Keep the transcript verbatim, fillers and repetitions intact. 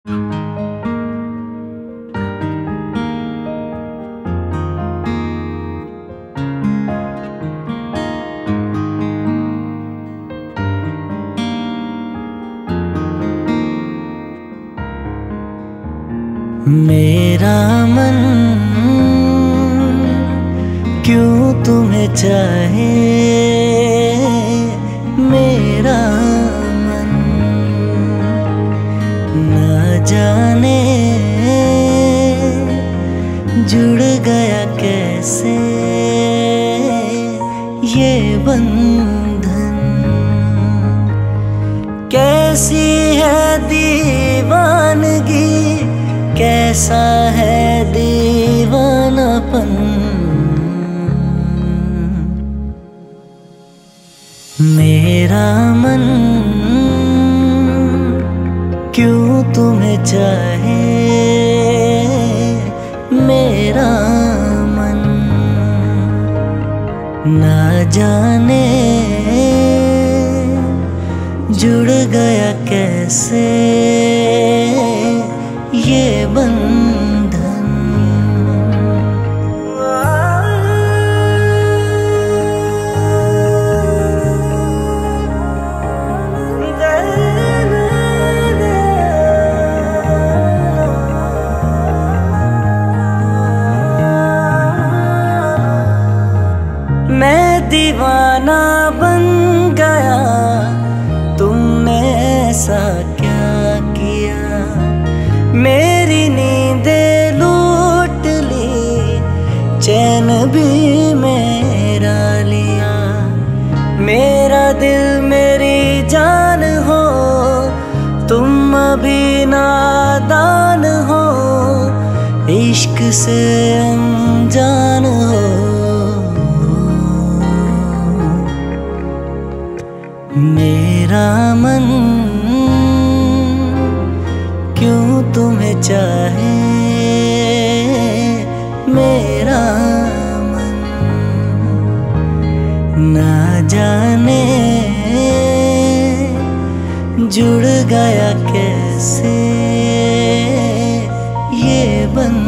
मेरा मन क्यों तुम्हें चाहे, मेरा मन न जाने जुड़ गया कैसे ये बंधन। कैसी है दीवानगी, कैसा है दीवानापन। मेरा मन क्यों तुम्हें चाहे, मेरा मन ना जाने जुड़ गया कैसे ये बंधन। मैं दीवाना बन गया, तुमने ऐसा क्या किया। मेरी नींदें लूट ली, चैन भी मेरा लिया। मेरा दिल मेरी जान हो, तुम अभी नादान हो। इश्क से अनजान हो। मेरा मन क्यों तुम्हें चाहे, मेरा मन ना जाने जुड़ गया कैसे ये बंधन।